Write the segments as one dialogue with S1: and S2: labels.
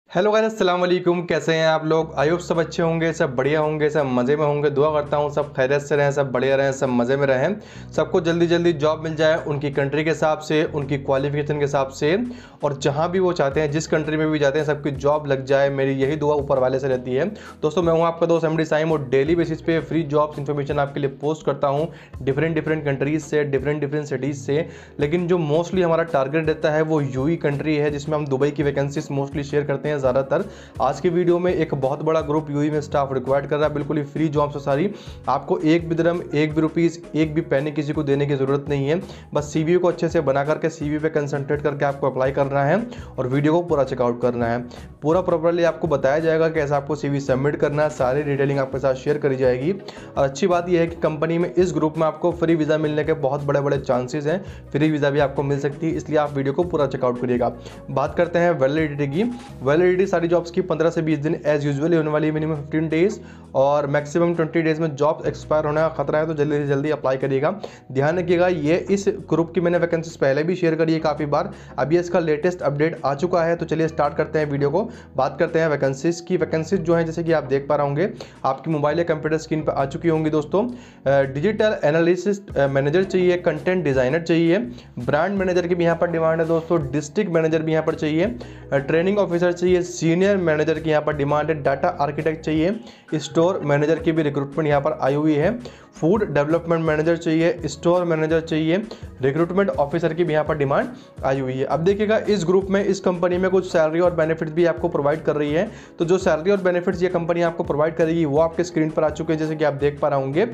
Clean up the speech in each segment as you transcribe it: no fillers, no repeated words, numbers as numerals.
S1: Hello guys, अस्सलाम वालेकुम। कैसे हैं आप लोग? आई होप सब अच्छे होंगे, सब बढ़िया होंगे, सब मज़े में होंगे। दुआ करता हूँ सब खैरियत से रहें, सब बढ़िया रहें, सब मज़े में रहें। सबको जल्दी जल्दी जॉब मिल जाए उनकी कंट्री के हिसाब से, उनकी क्वालिफिकेशन के हिसाब से, और जहाँ भी वो चाहते हैं, जिस कंट्री में भी जाते हैं, सबकी जॉब लग जाए। मेरी यही दुआ ऊपर वाले से रहती है। दोस्तों, मैं हूँ आपका दोस्त एमडी साइम और डेली बेसिस पे फ्री जॉब्स इन्फॉर्मेशन आपके लिए पोस्ट करता हूँ डिफरेंट कंट्रीज से, डिफरेंट सिटीज़ से। लेकिन जो मोस्टली हमारा टारगेट रहता है वो यूई कंट्री है, जिसमें हम दुबई की वैकेंसीज मोस्टली शेयर करते हैं ज़्यादातर। आज की वीडियो में एक बहुत बड़ा ग्रुप यूई में स्टाफ रिक्वायर्ड कर रहा है, बिल्कुल ही फ्री जॉब्स है सारी। आपको एक भी दिरहम, एक भी रुपीज़, एक भी पैसे किसी को देने की ज़रूरत नहीं है। बस सीवी को अच्छे से बना करके सीवी पे कंसंट्रेट करके आपको अप्लाई करना है और वीडियो को पूरा चेकआउट करना है। पूरा प्रॉपरली आपको बताया जाएगा कैसे आपको सीवी सबमिट करना है, सारी डिटेलिंग आपके साथ शेयर करी जाएगी। और अच्छी बात यह है कि कंपनी में इस ग्रुप में आपको फ्री वीज़ा मिलने के बहुत बड़े बड़े चांसेस हैं। फ्री वीज़ा भी आपको मिल सकती है, इसलिए आप वीडियो को पूरा चेकआउट करिएगा। बात करते हैं वैलिडिटी की। वैलिडिटी सारी जॉब्स की 15 से 20 दिन एज यूजुअली होने वाली है, मिनिमम 15 डेज और मैक्सिमम 20 डेज में जॉब एक्सपायर होने का खतरा है, तो जल्दी से जल्दी अप्लाई करिएगा। ध्यान रखिएगा, ये इस ग्रुप की मैंने वैकेंसीज पहले भी शेयर करी है काफ़ी बार। अभी इसका लेटेस्ट अपडेट आ चुका है, तो चलिए स्टार्ट करते हैं वीडियो को। बात करते हैं वैकेंसीज की। वैकेंसीज जो है जैसे कि आप देख पा रहे होंगे, आपकी मोबाइल या कंप्यूटर स्क्रीन पर आ चुकी होंगी दोस्तों। डिजिटल एनालिसिस्ट मैनेजर चाहिए, कंटेंट डिजाइनर चाहिए, ब्रांड मैनेजर की भी यहाँ पर डिमांड है दोस्तों, डिस्ट्रिक्ट मैनेजर भी यहाँ पर चाहिए, ट्रेनिंग ऑफिसर चाहिए, सीनियर मैनेजर की यहाँ पर डिमांड है, डाटा आर्किटेक्ट चाहिए, स्टोर मैनेजर की भी रिक्रूटमेंट यहाँ पर आई हुई है, फूड डेवलपमेंट मैनेजर चाहिए, स्टोर मैनेजर चाहिए, रिक्रूटमेंट ऑफिसर की भी यहाँ पर डिमांड आई हुई है। अब देखिएगा, इस ग्रुप में, इस कंपनी में कुछ सैलरी और बेनिफिट्स भी आपको प्रोवाइड कर रही है। तो जो सैलरी और बेनिफिट्स ये कंपनी आपको प्रोवाइड करेगी वो आपके स्क्रीन पर आ चुके हैं, जैसे कि आप देख पा रहे होंगे।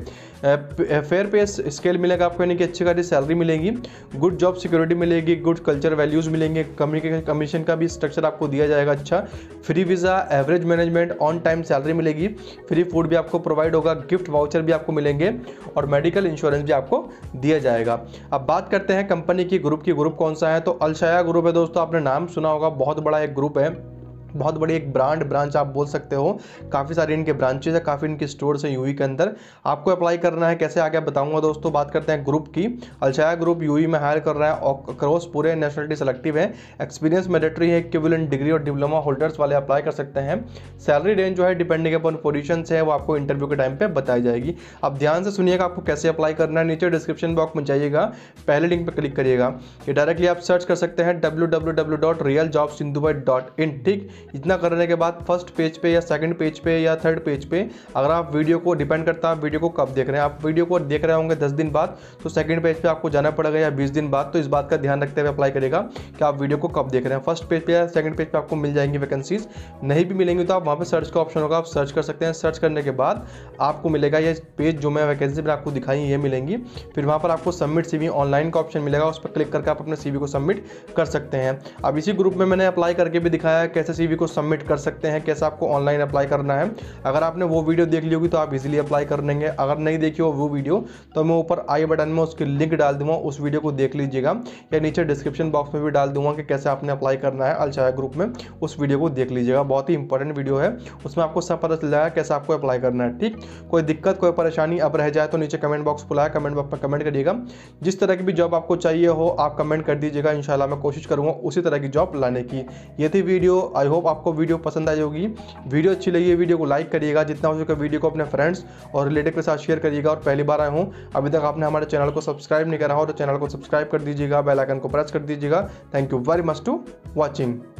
S1: फेयर पे स्केल मिलेगा आपको, यानी कि अच्छी खासी सैलरी मिलेगी, गुड जॉब सिक्योरिटी मिलेगी, गुड कल्चर वैल्यूज मिलेंगे, कम्युनिकेशन कमीशन का भी स्ट्रक्चर आपको दिया जाएगा अच्छा, free visa, average management, on time salary मिलेगी, फ्री फूड भी आपको प्रोवाइड होगा, गिफ्ट वाउचर भी आपको मिलेंगे और मेडिकल इंश्योरेंस भी आपको दिया जाएगा। अब बात करते हैं कंपनी की ग्रुप कौन सा है, तो अलशाया ग्रुप है दोस्तों। आपने नाम सुना होगा, बहुत बड़ा एक ग्रुप है, बहुत बड़ी एक ब्रांच आप बोल सकते हो। काफ़ी सारे इनके ब्रांचेस है, काफ़ी इनके स्टोर्स हैं यूई के अंदर। आपको अप्लाई करना है, कैसे आगे बताऊंगा दोस्तों। बात करते हैं ग्रुप की। अलशाया ग्रुप यूई में हायर कर रहा है और अक्रॉस पूरे नेशनलिटी सेलेक्टिव है, एक्सपीरियंस मैंडेटरी है, इक्विवेलेंट डिग्री और डिप्लोमा होल्डर्स वाले अप्लाई कर सकते हैं। सैलरी रेंज जो है डिपेंडिंग अपॉन पोजीशन है, वो आपको इंटरव्यू के टाइम पे बताई जाएगी। अब ध्यान से सुनिएगा आपको कैसे अप्लाई करना है। नीचे डिस्क्रिप्शन बॉक्स में जाइएगा, पहले लिंक पर क्लिक करिएगा, ये डायरेक्टली आप सर्च कर सकते हैं www.realjobsindubai.in। ठीक, इतना करने के बाद फर्स्ट पेज पे या सेकंड पेज पे या थर्ड पेज पे, अगर आप वीडियो को, डिपेंड करता है आप वीडियो को कब देख रहे हैं। आप वीडियो को देख रहे होंगे 10 दिन बाद, तो सेकंड पेज पे आपको जाना पड़ेगा, या 20 दिन बाद। तो इस बात का ध्यान रखते हुए अप्लाई करेगा कि आप वीडियो को कब देख रहे हैं। फर्स्ट पेज पे या सेकंड पेज पे आपको मिल जाएंगी वैकेंसीज। नहीं भी मिलेंगी तो आप वहाँ पे सर्च का ऑप्शन होगा, आप सर्च कर सकते हैं। सर्च करने के बाद आपको मिलेगा ये पेज, जो मैं वैकेंसी पर आपको दिखाई ये मिलेंगी। फिर वहाँ पर आपको सबमिट सीवी ऑनलाइन का ऑप्शन मिलेगा, उस पर क्लिक करके आप अपने सीवी को सबमिट कर सकते हैं। अब इसी ग्रुप में मैंने अप्लाई करके भी दिखाया है कैसे सीवी को सबमिट कर सकते हैं, कैसे आपको ऑनलाइन अप्लाई करना है। अगर आपने वो वीडियो देख ली होगी तो आप इजीली अप्लाई कर लेंगे। अगर नहीं देखी हो वो वीडियो, तो मैं ऊपर आई बटन में उसकी लिंक डाल दूंगा, उस वीडियो को देख लीजिएगा, या नीचे डिस्क्रिप्शन बॉक्स में भी डाल दूंगा कि कैसे आपने अप्लाई करना है अलशाया ग्रुप में। उस वीडियो को देख लीजिएगा, बहुत ही इंपॉर्टेंट वीडियो है, उसमें आपको सब पता चल जाएगा कैसे आपको अप्लाई करना है। ठीक, कोई दिक्कत, कोई परेशानी अब रह जाए तो नीचे कमेंट बॉक्स खुला है, कमेंट बॉक्स पर कमेंट करिएगा। जिस तरह की भी जॉब आपको चाहिए हो आप कमेंट कर दीजिएगा, इंशाल्लाह मैं कोशिश करूंगा उसी तरह की जॉब लाने की। ये थी वीडियो, आई होप आपको वीडियो पसंद आई होगी। वीडियो अच्छी लगी है, वीडियो को लाइक करिएगा, जितना हो सके वीडियो को अपने फ्रेंड्स और रिलेटिव के साथ शेयर करिएगा। और पहली बार आए हूँ, अभी तक आपने हमारे चैनल को सब्सक्राइब नहीं करा हो तो चैनल को सब्सक्राइब कर दीजिएगा, बेल आइकन को प्रेस कर दीजिएगा। Thank you very much to watching.